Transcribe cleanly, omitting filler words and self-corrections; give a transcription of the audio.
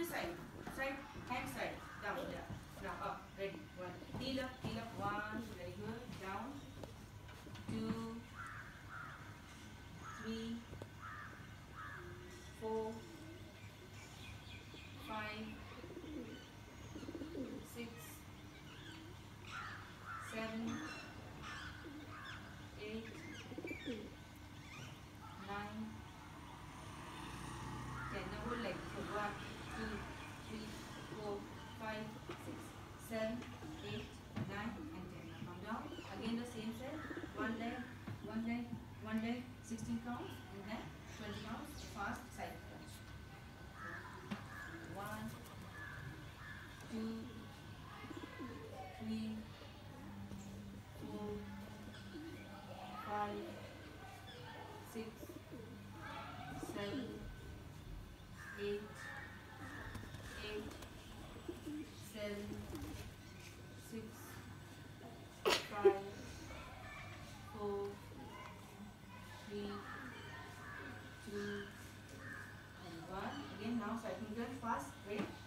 this side. Side, hand side. Down, yeah. Now up. Ready. One. Heel up, heel up. One. Very good. Down. 2, 3, 4, 5, 6, 7, 8, 9, 10. Now hold like this. 1, 2, 3, 4, 5, 6, 7, 8, 9, and 10. Now come down. Again the same set. One leg, one leg, one leg. 16 counts, and then 20 counts. Fast side crunch. 1, 2, 3, 4, 5, 6, 7, 8, 7, 6, 5, 4, 3, 2, and 1. Again now cycling fast. Ready?